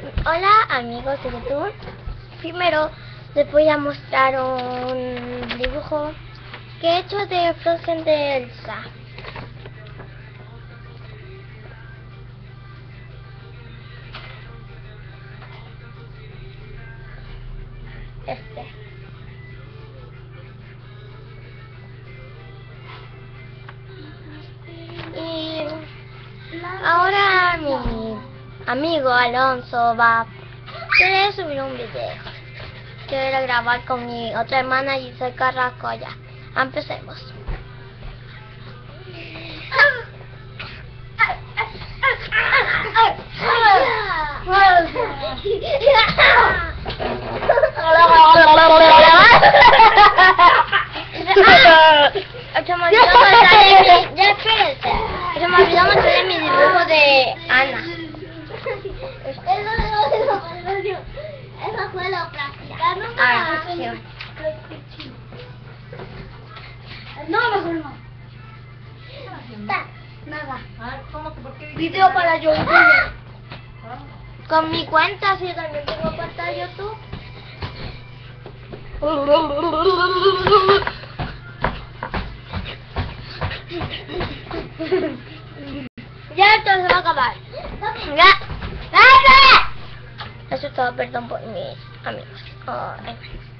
Hola amigos de YouTube. Primero les voy a mostrar un dibujo que he hecho de Frozen de Elsa. Y ahora mi amigo Alonso va a querer subir un video. Quiero grabar con mi otra hermana y soy Carrasco ya. Empecemos. Se me olvidó mostrarle mi dibujo de Ana. Eso fue lo practicando. Acción. No, mejor no. Nada. ¿Cómo que por qué? Video para YouTube. Con mi cuenta, si yo también tengo cuenta de YouTube. Ya esto se va a acabar. Ya. Eso es todo, perdón por mis amigos.